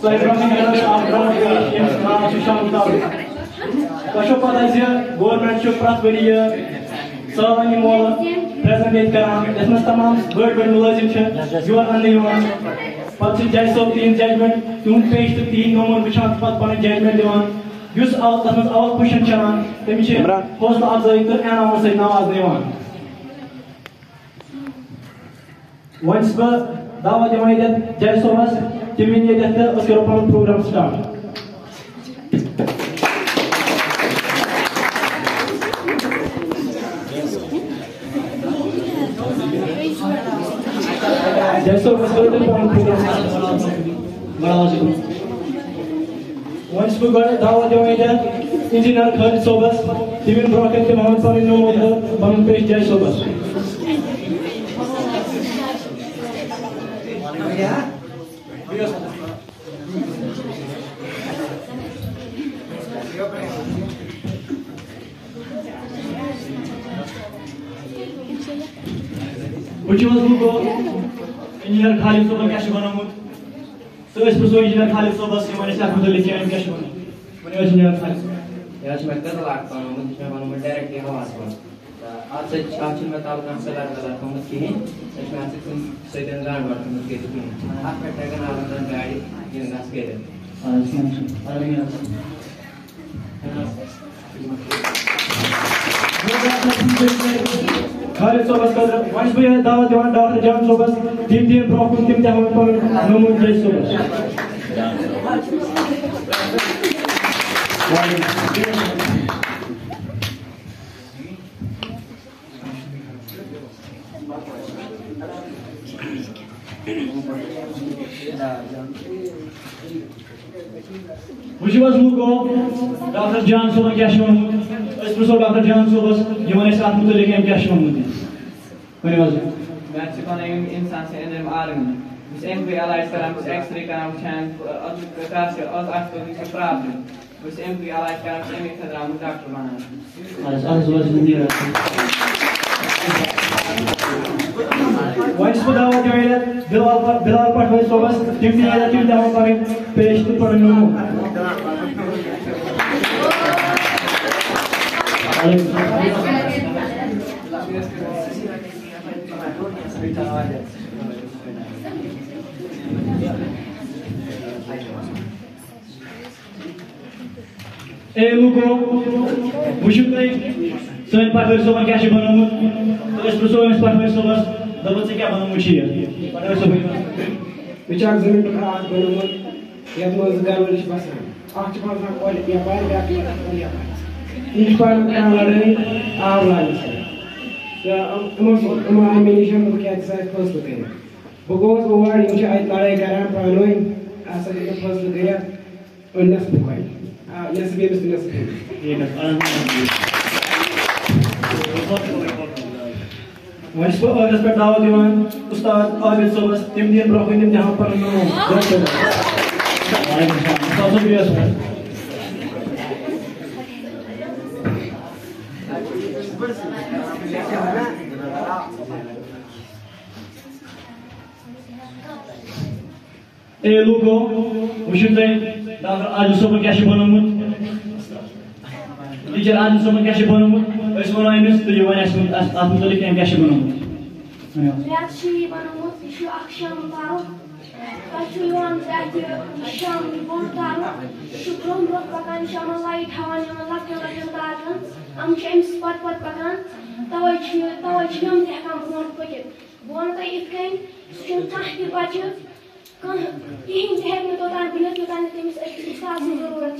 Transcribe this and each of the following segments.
Government प्रत worry सालानी मोल present कर तमाम बड़ मुलाजिम योर अन्न पे जज साहब तीन जजमेंट तुंद पेश तो तीन नोमन वुचान पे जजमेंट दिवान तथ मज अवल खुशन चलान तमिस हौसला अफजाई तो एनाम सत नवाज दिवान वन बह दावा दिवान ये जज साहबस तम इन ये करो पन प्रोग्राम स्टार्ट जज साहब करो पन प्रोग्राम वन बह दावा दिवान ये इंजीनियर खालिद साहबस तम इन ब्रोह कन तम पन नोमन पन पेश जज साहबस इंजीनियर खालिद साहब क्या बनोमुत तो प्रो इंजीनियर खालिद साहबस मुतलिक क्या इंजीनियर खालिद यह मैं कर बनोमुत बनोमुत डायरेक्टली हवास पे आज मे तब सलाह थोमुत कहें सदन गांड वोमुत कर अत पे गाड़ी गिनस कर खालिद साहबस वन बह दावा दिवान डॉक्टर जान साहबस तम दिन ब्रोह कुन तम तम नोमन जज साहबस लूको डॉक्टर जान साहब क्या प्रो डॉक्टर जान साहबस अत मुतलिक क्या वोमुत इंसान से अंदर आर्गन एलाइज कर एक्सरे कर वुचान प्रॉब्लम एलाइज कर डॉक्टर बनान वन बह दावा दिवान बिलाल पटवारी साहबस तम दिवान पन पेश तो पन नोमन लूको वुचु तुम सन पटवारी साहब क्या बनोमुत तो प्रो पटवारी साहबस दप क्या बनोमुत पटवारी साहब मे जमीन खाद बनोमुत ये गरम बसान बसान कल यपार यह लड़ाई आब लाने आए मे नश क्या फैसले कर बह गोस और लड़ाई करान पान फैसले कर नस्ब कल नस्ब ये नस्ब वन बह पे दावा दिवान उस्ताद आबिद साहबस तम दिन ब्रोह कुन तम पन नोमन लूको वुचु तुम डॉक्टर आदिल साहब क्या बनोमुत टीचर आदिल साहब क्या बनोमुत वो अमिस तो यह वन अत मुतलिक क्या बनोमुत शाम बोट तार ब्रोह ब्रोह पकान शाम लाइट हावान लक्टन लक्टन तारन हम पत पकान तवे हम तक ब्रोह पकित बह वन तुम इत कन सह बच्चे कहीं तक तोतान बिलत योतान तमिस उस्ताद जरूरत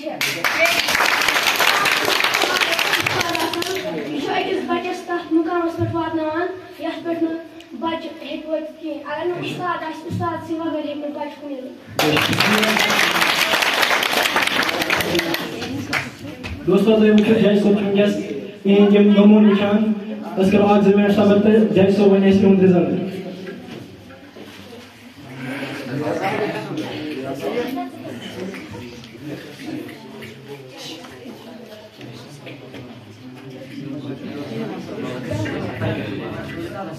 यह अकिस बच्चस तथ मुकामस पे वातान ये बच्चे हेक वत कहें अगर ना उस्ताद उस्ताद सि वगर हेक बच्चे कुन दोस्तों तुम वो जज साहब वनस इन नमून वुचान करो 2 मिनट सबर तो जज साहब वन रिजल्ट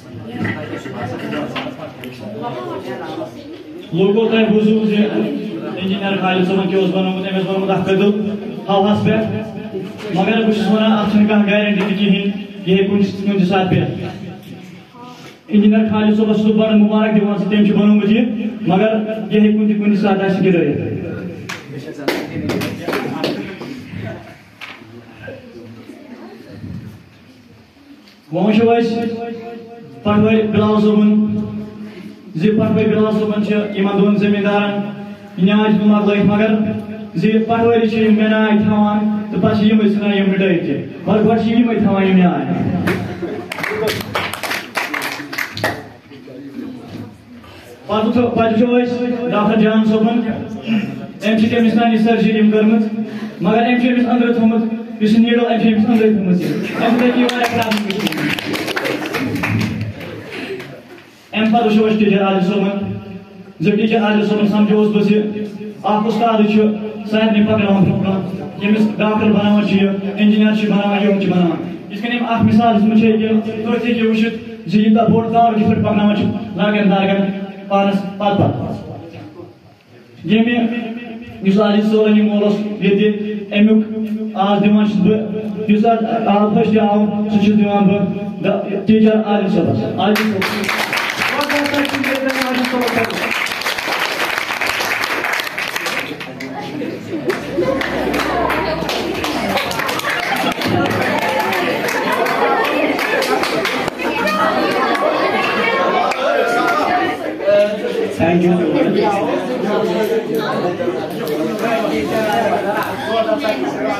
लोगों तक बुजू इंजीनियर खालिद सोबन के बनोमुत अमिस बनोमुत कदल हवास पे मगर बस वन अत गारंटी कहें ये कुछ सात पे इंजीनियर खालिद सोबस बड़ मुबारक दिवान तम बनोमुत यह मगर ये कुछ सात गिर वो पटवई बिलाल सोबन पटवई बिलाल सोबन दोन जमींदार न्याज मकल मगर पटवरी मे नाय थान तो पे सान मिटाई मगर गो थान न्याय पे डॉक्टर जान सोबन अमिस नानी सर्जरी कर्म मगर अमिस अंदर थोमुत नीडल अमिस अंदर थोमुत अम पे वो टीचर आदिल सोबन टीचर आदिल सोबन समझोस बस उस्ताद सारे पकड़ान यमिस डॉक्टर बनान इंजीनियर बनान यम बनान मिसाल तुम वुचित यूत बोड़ कार कित पकड़ान लागन दागन पानस पत यमि आदिल सोबन मोल अमुक आज दिवान आज फर्स्ट आव सह दिवान teacher Adil Soban Adil Soban Thank you so much.